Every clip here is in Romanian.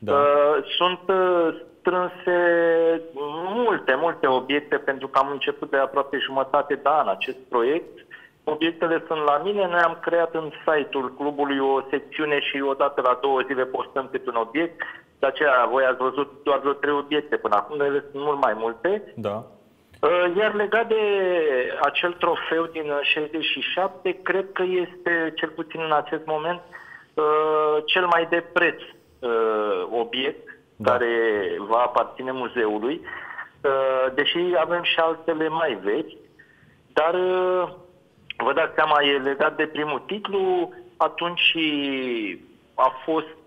Sunt strânse multe obiecte, pentru că am început de aproape jumătate de an acest proiect. Obiectele sunt la mine, noi am creat în site-ul clubului o secțiune și odată la 2 zile postăm câte un obiect. De aceea voi ați văzut doar vreo 3 obiecte până acum, dar ele sunt mult mai multe. Da. Iar legat de acel trofeu din 67, cred că este, cel puțin în acest moment, cel mai de preț obiect care va aparține muzeului, deși avem și altele mai vechi, dar vă dați seama, e legat de primul titlu, atunci a fost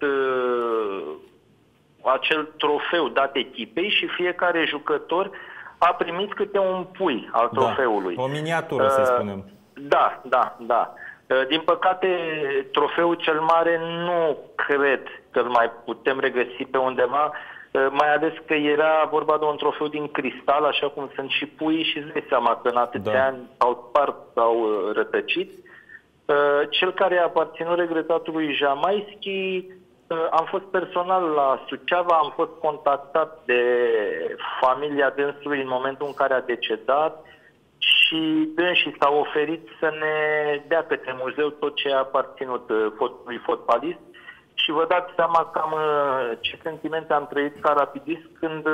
acel trofeu dat echipei și fiecare jucător a primit câte un pui al trofeului. O miniatură, să spunem. Da. Din păcate, trofeul cel mare nu cred că îl mai putem regăsi pe undeva, mai ales că era vorba de un trofeu din cristal, așa cum sunt și puii, și îți dai seama că în atâția ani s-au spart, s-au rătăcit. Cel care a aparținut regretatului Jamaischi, am fost personal la Suceava, am fost contactat de familia dânsului în momentul în care a decedat și dânsii s-au oferit să ne dea către muzeu tot ce a aparținut fostului fotbalist. Și vă dați seama cam ce sentimente am trăit ca rapidist când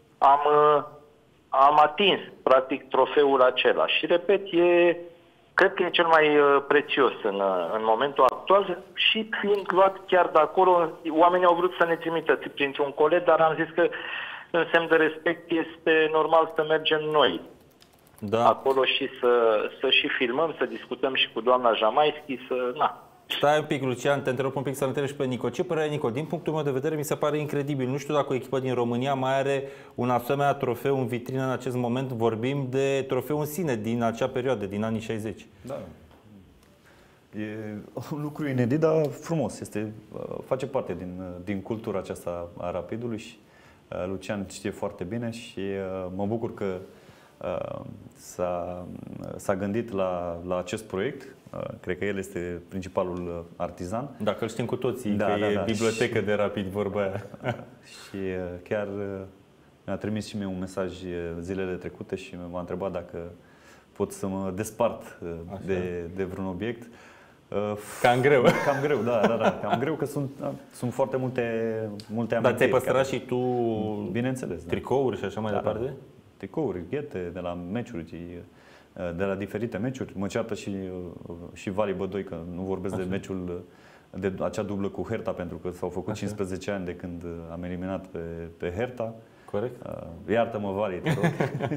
am atins, practic, trofeul acela. Și, repet, cred că e cel mai prețios în momentul actual și fiind luat chiar de acolo, oamenii au vrut să ne trimită printr-un coleg, dar am zis că, în semn de respect, este normal să mergem noi acolo și să și filmăm, să discutăm și cu doamna Jamaischi, Stai un pic, Lucian, te întrerup un pic să întreb și pe Nico. Ce părere, Nico? Din punctul meu de vedere, mi se pare incredibil. Nu știu dacă o echipă din România mai are un asemenea trofeu în vitrină în acest moment. Vorbim de trofeu în sine din acea perioadă, din anii 60. Da. E un lucru inedit, dar frumos. Face parte din cultura aceasta a Rapidului și Lucian știe foarte bine și mă bucur că s-a gândit la acest proiect. Cred că el este principalul artizan. Dacă îl știm cu toții, că e bibliotecă de Rapid, vorba aia. Și chiar mi-a trimis și mie un mesaj zilele trecute și m-a întrebat dacă pot să mă despart de vreun obiect. Cam greu. Cam greu, da. Cam greu, că sunt foarte multe amintiri. Dar ți-ai păstrat și tu, bineînțeles, tricouri și așa mai departe? Tricouri, ghete de la meciuri, de la diferite meciuri. Mă ceartă și Vali Bădoi, că nu vorbesc de meciul, de acea dublă cu Hertha, pentru că s-au făcut 15 ani de când am eliminat pe Hertha. Corect. Iartă-mă, Vali, te rog.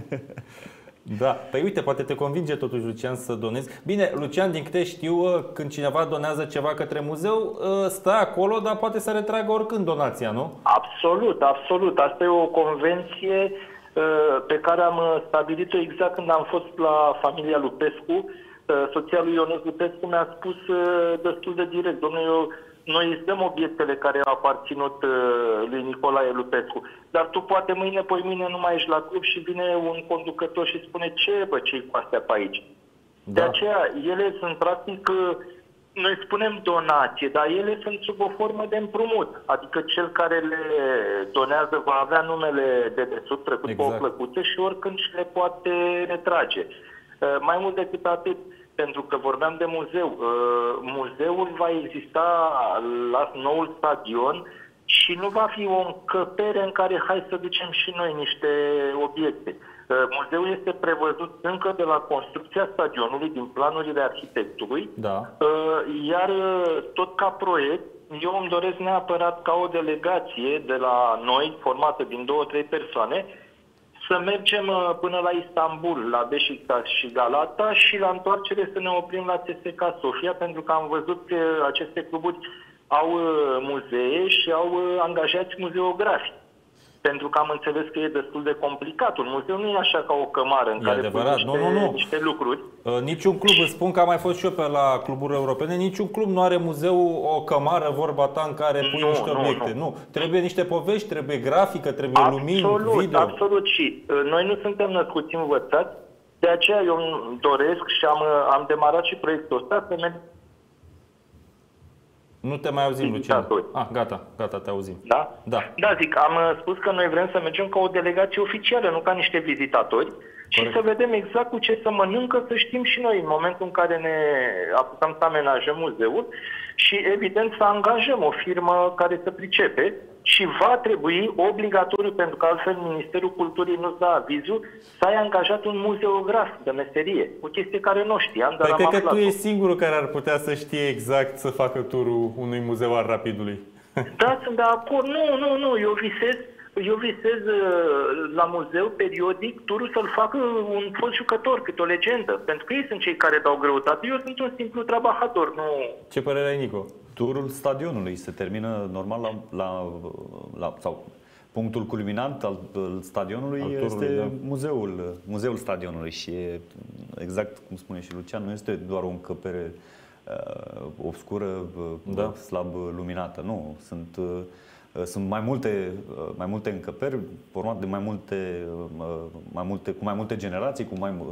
Da, păi uite, poate te convinge totuși, Lucian, să donezi. Bine, Lucian, din câte știu, când cineva donează ceva către muzeu, stă acolo, dar poate să retragă oricând donația, nu? Absolut. Asta e o convenție pe care am stabilit-o exact când am fost la familia Lupescu. Soția lui Ionuț Lupescu mi-a spus destul de direct: domnule, noi îți dăm obiectele care au aparținut lui Nicolae Lupescu, dar tu poate mâine, poimâine nu mai ești la club și vine un conducător și spune: ce-i cu astea pe aici? De aceea, ele sunt practic, noi spunem donație, dar ele sunt sub o formă de împrumut. Adică cel care le donează va avea numele de desubt trecut pe o plăcuță și oricând și le poate retrage. Mai mult decât atât, pentru că vorbeam de muzeu, muzeul va exista la noul stadion și nu va fi o încăpere în care hai să ducem și noi niște obiecte. Muzeul este prevăzut încă de la construcția stadionului, din planurile arhitectului, iar tot ca proiect, eu îmi doresc neapărat ca o delegație de la noi, formată din 2-3 persoane, să mergem până la Istanbul, la Beşiktaş și Galata și la întoarcere să ne oprim la CSKA Sofia, pentru că am văzut că aceste cluburi au muzee și au angajați muzeografi. Pentru că am înțeles că e destul de complicat. Un muzeu nu e așa ca o cămară în care pui niște lucruri. Niciun club, îți spun că am mai fost și eu pe la cluburi europene, niciun club nu are muzeu o cămară, vorba ta, în care pui niște obiecte. Nu. Trebuie niște povești, trebuie grafică, trebuie lumini, video. Absolut. Și noi nu suntem născuți învățați. De aceea eu îmi doresc și am demarat și proiectul ăsta să merg Nu te mai auzim, Lucian. Gata, te auzim. Da? Da, zic, am spus că noi vrem să mergem ca o delegație oficială, nu ca niște vizitatori. Și să vedem exact cu ce să mănâncă, să știm și noi în momentul în care ne apucăm să amenajăm muzeul și evident să angajăm o firmă care să pricepe și va trebui obligatoriu, pentru că altfel Ministerul Culturii nu-ți dă avizul, să ai angajat un muzeograf de meserie. O chestie care nu știam, dar am aflat. Cred că tu ești singurul care ar putea să știe exact să facă turul unui muzeu al Rapidului. Da, sunt de acord. Nu, eu visez la muzeu periodic turul să-l facă un fost jucător, câte o legendă, pentru că ei sunt cei care dau greutate. Eu sunt un simplu trabajator, nu... Ce părere ai, Nico? Turul stadionului se termină normal sau punctul culminant al stadionului este muzeul stadionului și e, exact cum spune și Lucian, nu este doar o încăpere obscură, slab luminată, nu, sunt mai multe încăperi formate de cu mai multe generații,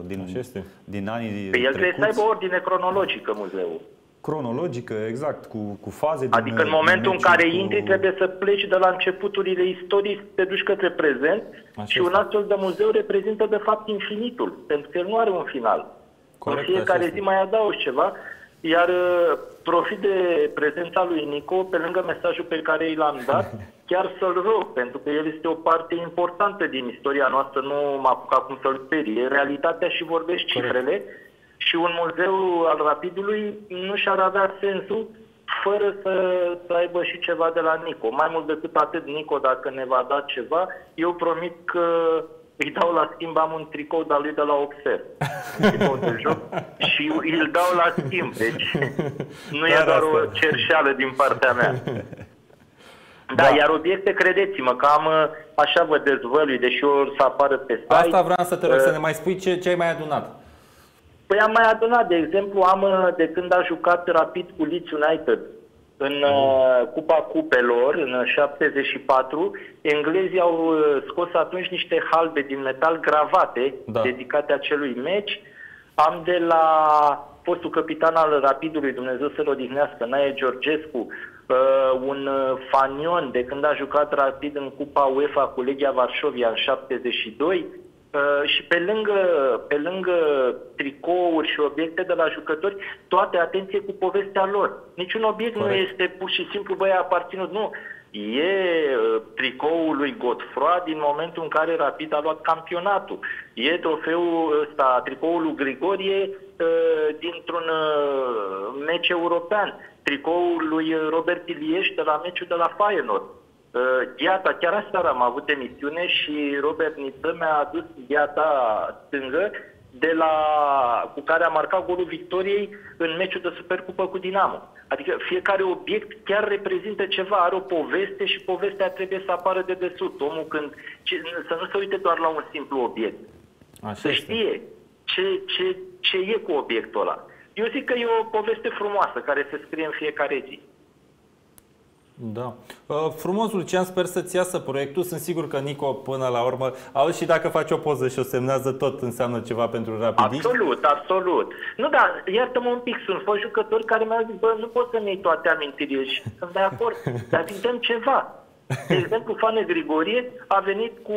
din anii trecuți. El trebuie să aibă ordine cronologică muzeul. Cronologică, exact, cu faze. Adică în momentul în care intri trebuie să pleci de la începuturile istoriei, să te duci către prezent și un astfel de muzeu reprezintă de fapt infinitul, pentru că el nu are un final. Corect, în fiecare zi mai adaugi ceva. Iar profit de prezența lui Nico, pe lângă mesajul pe care i l-am dat, chiar să-l rog, pentru că el este o parte importantă din istoria noastră, nu mă apuc acum să-l sperie, realitatea și vorbești cifrele, și un muzeu al Rapidului nu și-ar avea sensul fără să aibă și ceva de la Nico. Mai mult decât atât, Nico, dacă ne va da ceva, eu promit că îi dau la schimb, am un tricou de-al lui de la Oxer, tricou de joc, și îl dau la schimb, deci nu e doar o cerșeală din partea mea. Da, iar obiecte, credeți-mă, că am, așa vă dezvălui, deși o să apară pe site. Asta vreau să te rog, să ne mai spui ce ai mai adunat. Păi am mai adunat, de exemplu, de când a jucat Rapid cu Leeds United în Cupa Cupelor, în 74, englezii au scos atunci niște halbe din metal gravate, dedicate acelui meci. Am de la fostul capitan al Rapidului, Dumnezeu să-l odihnească, Nae Georgescu, un fanion de când a jucat Rapid în Cupa UEFA cu Legia Varșovia în 72. Și pe lângă tricouri și obiecte de la jucători, toate, atenție, cu povestea lor. Niciun obiect nu este pur și simplu, băi, a aparținut, nu. E tricoul lui Godefroy din momentul în care Rapid a luat campionatul. E trofeul ăsta, tricoul lui Grigorie dintr-un meci european. Tricoul lui Robert Ilieș de la meciul de la Feyenoord. Gheata, chiar aseară am avut emisiune și Robert Niță mi-a adus gheata stângă cu care a marcat golul victoriei în meciul de Supercupă cu Dinamo. Adică fiecare obiect chiar reprezintă ceva, are o poveste și povestea trebuie să apară de desubt. Omul să nu se uite doar la un simplu obiect. Să știe ce e cu obiectul ăla. Eu zic că e o poveste frumoasă care se scrie în fiecare zi. Da. Frumos, Lucian, sper să-ți iasă proiectul. Sunt sigur că Nico, până la urmă, auzi, și dacă faci o poză și o semnează, tot înseamnă ceva pentru rapidiști. Absolut, absolut. Nu, da, iartă-mă un pic, sunt fost jucători care mi-au zis, bă, nu pot să-mi iei toate amintirile și sunt de acord, dar îi dăm ceva. De exemplu, Fane Grigorie a venit cu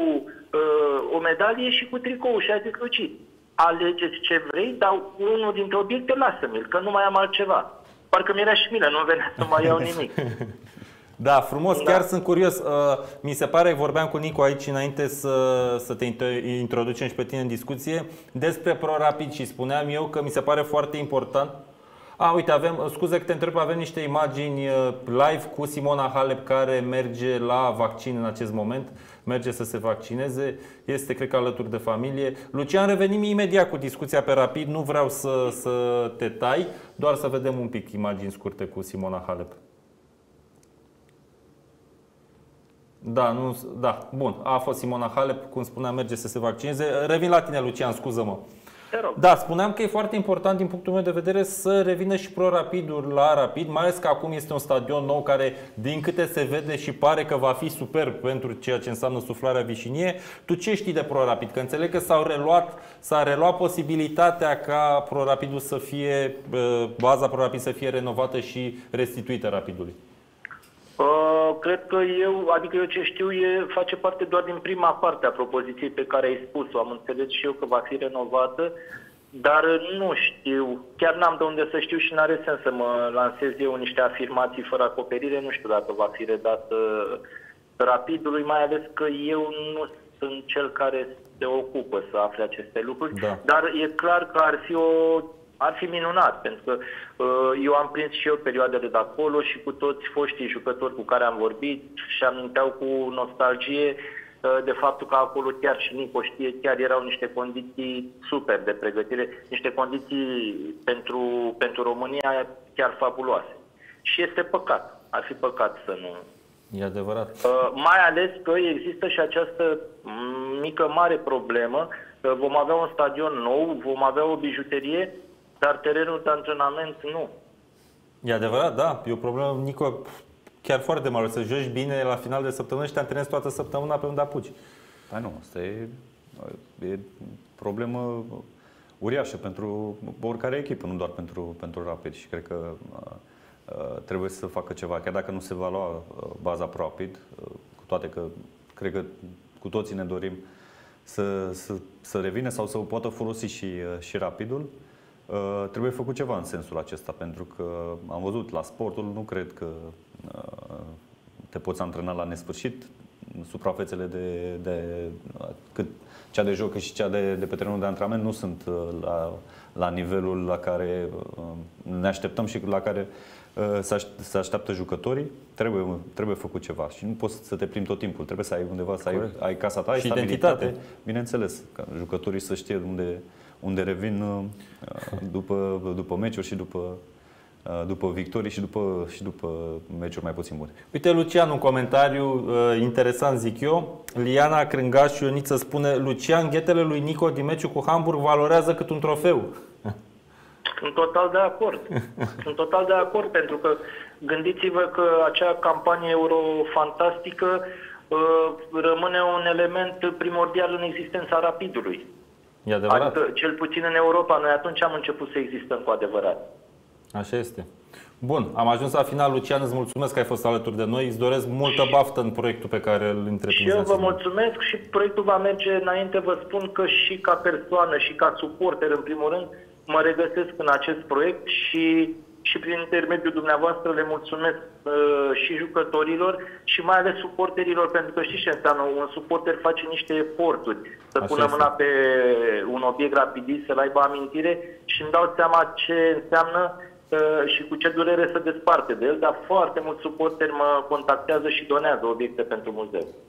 o medalie și cu tricou și a zis, Luci, alegeți ce vrei, dar unul dintre obiecte lasă-mi-l, că nu mai am altceva. Parcă mi-era și milă, nu venea să mai iau nimic. Da, frumos, chiar sunt curios. Mi se pare, vorbeam cu Nico aici înainte să te introducem și pe tine în discuție despre ProRapid și spuneam eu că mi se pare foarte important. Uite, scuze că te întreb, avem niște imagini live cu Simona Halep care merge la vaccin în acest moment. Merge să se vaccineze, este, cred că, alături de familie. Lucian, revenim imediat cu discuția pe Rapid. Nu vreau să te tai, doar să vedem un pic imagini scurte cu Simona Halep. Da, bun, a fost Simona Halep, cum spuneam, merge să se vaccineze. Revin la tine, Lucian, scuză-mă. Te rog. Da, spuneam că e foarte important din punctul meu de vedere să revină și Pro-Rapidul la Rapid, mai ales că acum este un stadion nou care, din câte se vede și pare că va fi superb pentru ceea ce înseamnă suflarea Vișinie. Tu ce știi de Pro-Rapid? Că înțeleg că s-a reluat posibilitatea ca Pro-Rapidul să fie, baza Pro-Rapid să fie renovată și restituită Rapidului. Cred că eu ce știu face parte doar din prima parte a propoziției pe care ai spus-o. Am înțeles și eu că va fi renovată, dar nu știu. Chiar n-am de unde să știu și n-are sens să mă lansez eu niște afirmații fără acoperire. Nu știu dacă va fi redată Rapidului, mai ales că eu nu sunt cel care se ocupă să afle aceste lucruri. Da. Dar e clar că ar fi minunat, pentru că eu am prins și eu perioadele de acolo și cu toți foștii jucători cu care am vorbit și aminteau cu nostalgie de faptul că acolo chiar și Nico știe, chiar erau niște condiții super de pregătire, niște condiții pentru România chiar fabuloase. Și este păcat, ar fi păcat să nu... E adevărat. Mai ales că există și această mare problemă, vom avea un stadion nou, vom avea o bijuterie, dar terenul de antrenament nu. E adevărat, da. E o problemă, Nico, chiar foarte mare. Să joci bine la final de săptămână și te antrenezi toată săptămâna pe unde apuci. Da, nu. Asta e problemă uriașă pentru oricare echipă, nu doar pentru Rapid. Și cred că trebuie să facă ceva. Chiar dacă nu se va lua baza Pro-Rapid, cu toate că cred că cu toții ne dorim să revină sau să o poată folosi și Rapidul, trebuie făcut ceva în sensul acesta, pentru că am văzut la sportul, nu cred că te poți antrena la nesfârșit. Suprafețele cât cea de joc și cea de pe terenul de antrenament nu sunt la nivelul la care ne așteptăm și la care se așteaptă jucătorii. Trebuie făcut ceva și nu poți să te plimbi tot timpul. Trebuie să ai undeva, să ai casa ta, ai stabilitate. Bineînțeles, ca jucătorii să știe unde revin după meciuri și după victorii și după meciuri mai puțin bune. Uite, Lucian, un comentariu interesant, zic eu. Liana Crângaș și Ioniță spune: Lucian, ghetele lui Nico din meciul cu Hamburg valorează cât un trofeu. Sunt total de acord. Sunt total de acord, pentru că gândiți-vă că acea campanie euro-fantastică rămâne un element primordial în existența Rapidului. E adevărat. Adică, cel puțin în Europa, noi atunci am început să existăm cu adevărat. Așa este. Bun, am ajuns la final. Lucian, îți mulțumesc că ai fost alături de noi. Îți doresc multă baftă în proiectul pe care îl întreprinzi. Și eu vă mulțumesc și proiectul va merge înainte. Vă spun că și ca persoană și ca suporter, în primul rând, mă regăsesc în acest proiect și prin intermediul dumneavoastră le mulțumesc și jucătorilor și mai ales suporterilor, pentru că știți ce înseamnă, un suporter face niște eforturi să pună mâna pe un obiect rapidist, să-l aibă amintire și îmi dau seama ce înseamnă și cu ce durere să desparte de el, dar foarte mulți suporteri mă contactează și donează obiecte pentru muzeu.